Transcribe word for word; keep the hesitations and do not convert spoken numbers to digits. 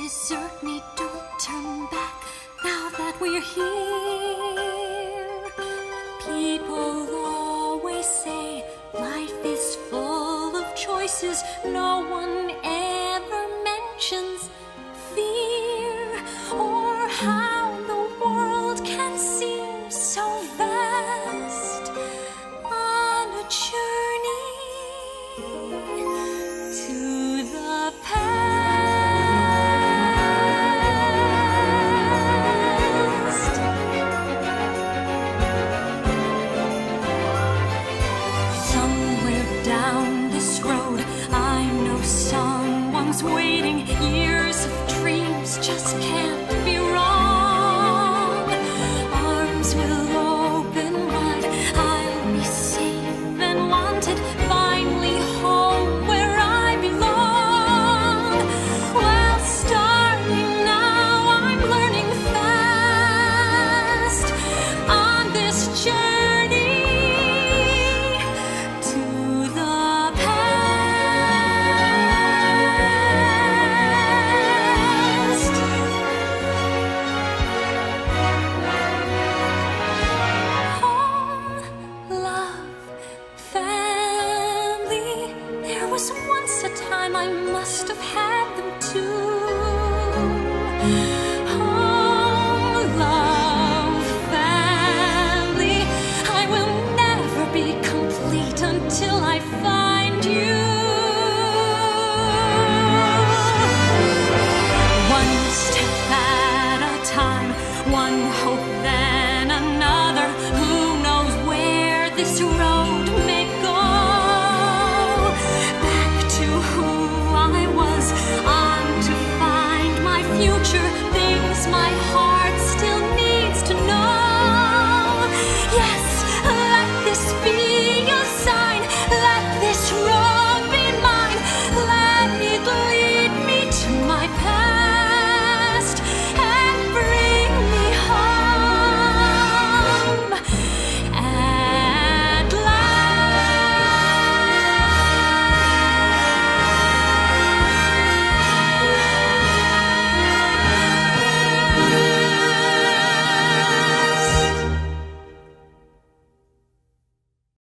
desert me, don't turn back now that we're here. People always say life is full of choices, no one ever mentions fear, or how the world can seem so vast on a journey to the past. Somewhere down this road, I know someone's waiting. Years of dreams just can't be wrong. Arms will open wide, I'll be safe and wanted, finally home where I belong. Well, starting now, I'm learning fast on this journey to the past. Home, love, family. There was once a time I must have had them too. Home, love, family. I will never be complete until I find you. Once